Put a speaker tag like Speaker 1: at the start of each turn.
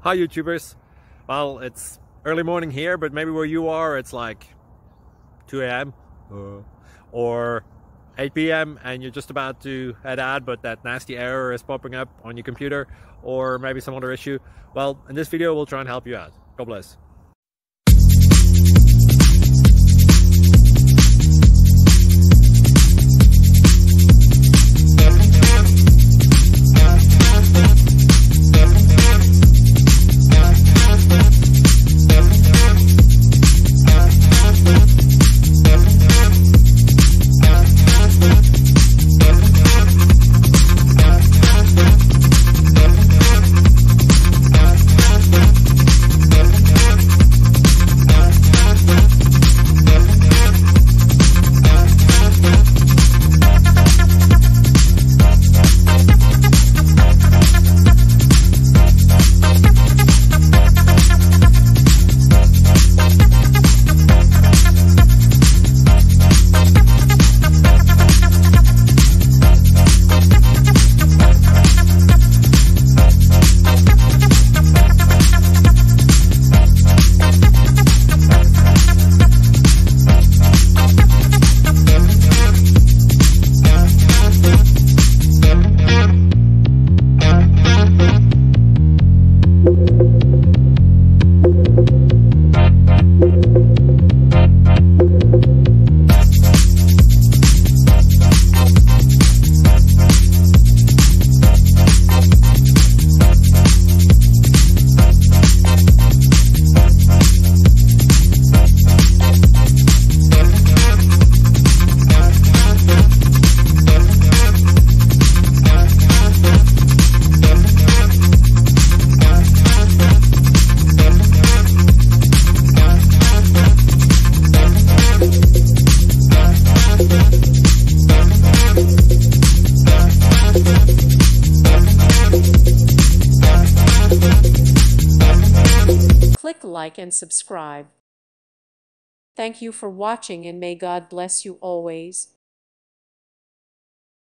Speaker 1: Hi YouTubers. Well, it's early morning here, but maybe where you are it's like 2 a.m. or 8 p.m. and you're just about to head out, but that nasty error is popping up on your computer, or maybe some other issue. Well, in this video we'll try and help you out. God bless.
Speaker 2: Click like and subscribe. Thank you for watching, and may God bless you always.